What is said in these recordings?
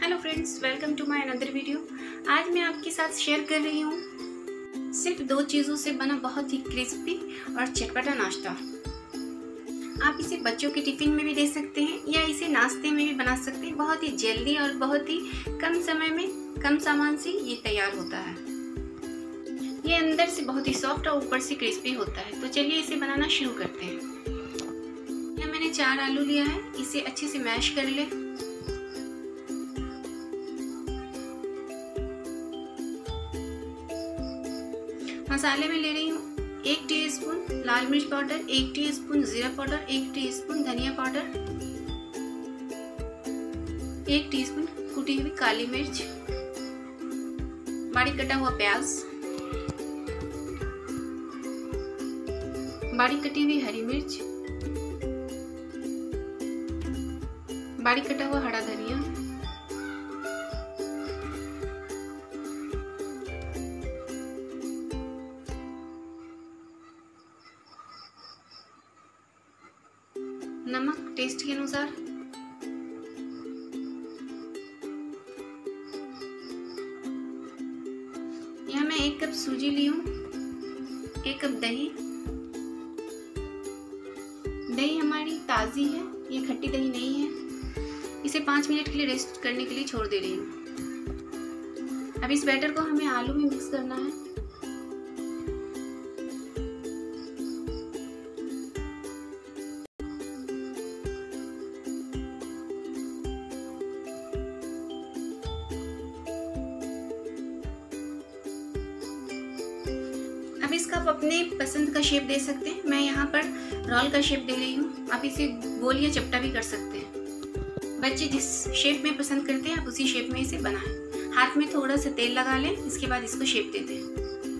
Hello friends, welcome to my another video. आज मैं आपके साथ शेयर कर रही हूँ सिर्फ 2 चीज़ों से बना बहुत ही क्रिस्पी और चटपटा नाश्ता। आप इसे बच्चों के टिफ़िन में भी दे सकते हैं या इसे नाश्ते में भी बना सकते हैं। बहुत ही जल्दी और बहुत ही कम समय में कम सामान से ये तैयार होता है। ये अंदर से बहुत ही सॉफ्ट और ऊपर से क्रिस्पी होता है। तो चलिए इसे बनाना शुरू करते हैं। यहाँ मैंने 4 आलू लिया है, इसे अच्छे से मैश कर ले। मसाले में ले रही हूँ 1 टीस्पून लाल मिर्च पाउडर, 1 टीस्पून जीरा पाउडर, 1 टीस्पून धनिया पाउडर, 1 टीस्पून कुटी हुई काली मिर्च, बारीक कटा हुआ प्याज, बारीक कटी हुई हरी मिर्च, बारीक कटा हुआ हरा धनिया, नमक टेस्ट के अनुसार, यहाँ मैं 1 कप सूजी ली हूँ, 1 कप दही। दही हमारी ताज़ी है, ये खट्टी दही नहीं है। इसे 5 मिनट के लिए रेस्ट करने के लिए छोड़ दे रही हूँ। अब इस बैटर को हमें आलू में मिक्स करना है। अब इसका आप अपने पसंद का शेप दे सकते हैं। मैं यहाँ पर रोल का शेप दे रही हूँ। आप इसे गोल या चपटा भी कर सकते हैं। बच्चे जिस शेप में पसंद करते हैं आप उसी शेप में इसे बनाएं। हाथ में थोड़ा सा तेल लगा लें, इसके बाद इसको शेप दे दें।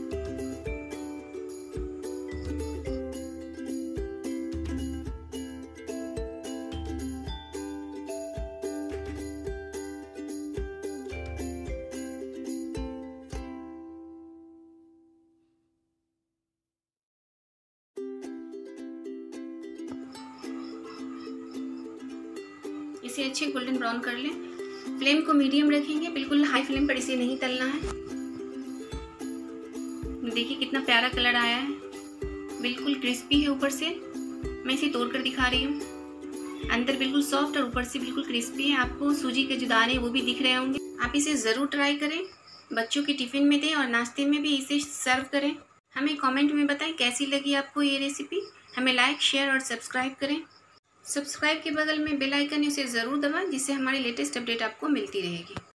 इसे अच्छे गोल्डन ब्राउन कर लें। फ्लेम को मीडियम रखेंगे, बिल्कुल हाई फ्लेम पर इसे नहीं तलना है। देखिए कितना प्यारा कलर आया है, बिल्कुल क्रिस्पी है ऊपर से। मैं इसे तोड़ कर दिखा रही हूँ। अंदर बिल्कुल सॉफ्ट और ऊपर से बिल्कुल क्रिस्पी है। आपको सूजी के जो दाने वो भी दिख रहे होंगे। आप इसे ज़रूर ट्राई करें, बच्चों के टिफ़िन में दें और नाश्ते में भी इसे सर्व करें। हमें कमेंट में बताएं कैसी लगी आपको ये रेसिपी। हमें लाइक, शेयर और सब्सक्राइब करें। सब्सक्राइब के बगल में बेल आइकन है, उसे ज़रूर दबाएं जिससे हमारी लेटेस्ट अपडेट आपको मिलती रहेगी।